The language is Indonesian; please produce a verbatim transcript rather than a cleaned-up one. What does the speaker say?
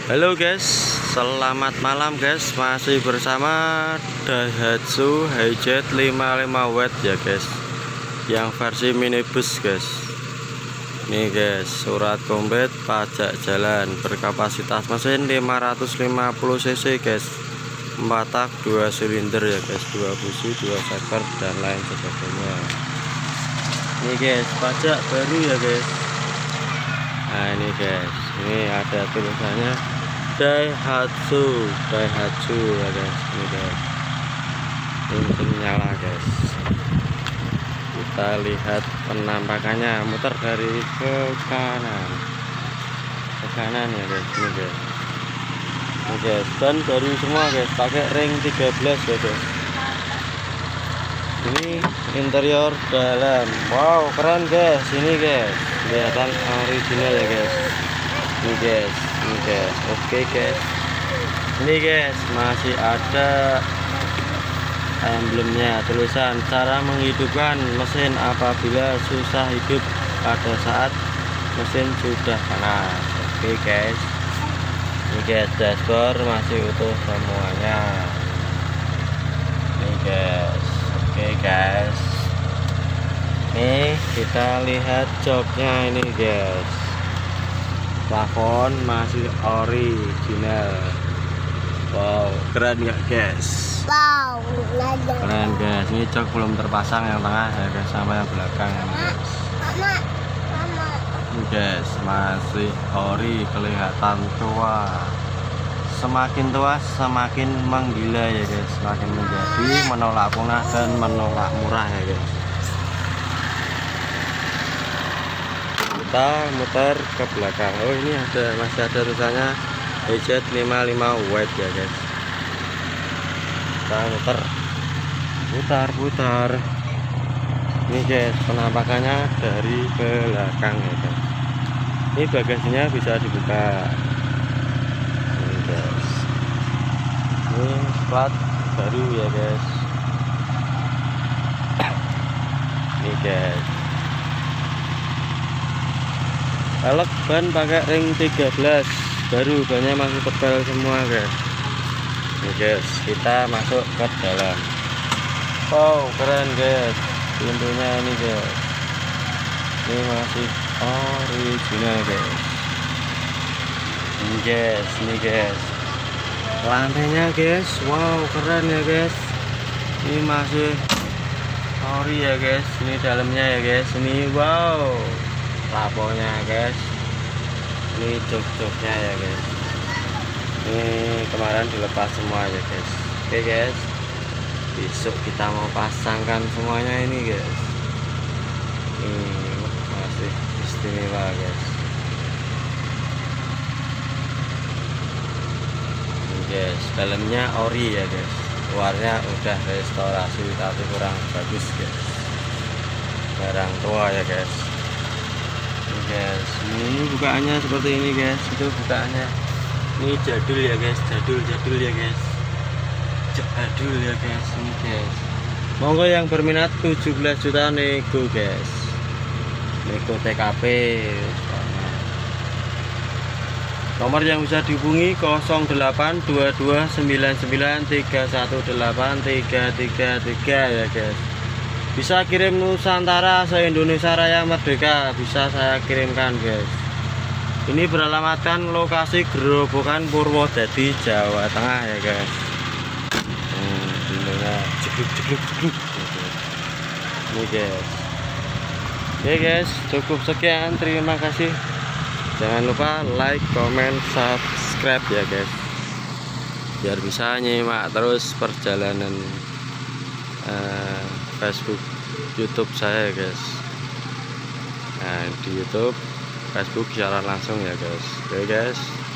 Halo guys, selamat malam guys. Masih bersama Daihatsu Hi-Jet lima puluh lima watt ya guys, yang versi minibus guys. Nih guys, surat komplit, pajak jalan, berkapasitas mesin lima ratus lima puluh cc guys, empat tak, dua silinder ya guys, dua busi, dua seker dan lain sebagainya. Nih guys, pajak baru ya guys. Nah ini guys, ini ada tulisannya Daihatsu, Daihatsu ya guys. Ini guys, ini mesin nyala guys. Kita lihat penampakannya, muter dari ke kanan, ke kanan ya guys. Ini guys, ini guys, dan baru semua guys, pakai ring tiga belas ya guys. Ini interior dalam, wow keren guys. Ini guys, kelihatan original ya guys. Ini guys, ini guys, oke guys. Ini guys, masih ada emblemnya, tulisan cara menghidupkan mesin apabila susah hidup pada saat mesin sudah panas. Oke guys, ini guys, dashboard masih utuh semuanya. Ini guys, oke guys. Nih kita lihat joknya ini guys, plafon masih original. Wow, keren gak guys? Wow, keren guys. Ini jok belum terpasang yang tengah ya guys, sama yang belakang ini guys. Mama, mama. Ini guys, masih ori, kelihatan tua. Semakin tua semakin menggila ya guys, semakin menjadi menolak punah dan menolak murah ya guys. Kita muter ke belakang. Oh ini ada, masih ada tulisannya Hi-Jet lima puluh lima watt ya guys. Kita muter, putar putar. Ini guys, penampakannya dari belakang ya guys. Ini bagasinya bisa dibuka. Ini guys, ini plat baru ya guys. Ini guys, velg ban pakai ring tiga belas, baru, bannya masih tebal semua guys. Ini guys, kita masuk ke dalam. Wow keren guys, pintunya ini guys, ini masih original guys. Ini guys, ini guys, lantainya guys, wow keren ya guys. Ini masih ori ya guys. Ini dalamnya ya guys, ini wow, laponya guys. Ini jok-joknya ya guys, ini kemarin dilepas semua ya guys. Oke guys, besok kita mau pasangkan semuanya ini guys. Ini masih istimewa guys. Ini guys, dalamnya ori ya guys, luarnya udah restorasi tapi kurang bagus guys, barang tua ya guys. Ini guys, ini bukaannya seperti ini guys, itu bukaannya. Ini jadul ya guys, jadul jadul ya guys, jadul ya guys. Ini guys, monggo yang berminat tujuh belas juta nego guys, nego T K P. Nomor yang bisa dihubungi nol delapan dua dua sembilan sembilan tiga satu delapan tiga tiga tiga ya guys. Bisa kirim Nusantara, se-Indonesia Raya Merdeka, bisa saya kirimkan guys. Ini beralamatkan lokasi Gerobokan Purwodadi, Jawa Tengah ya guys. Hmm, pintunya jegluk jegluk jegluk. Ini guys. Oke guys, cukup sekian, terima kasih. Jangan lupa like, comment, subscribe ya guys, biar bisa nyimak terus perjalanan uh, Facebook, YouTube saya guys. Nah di YouTube, Facebook siaran langsung ya guys. Oke guys.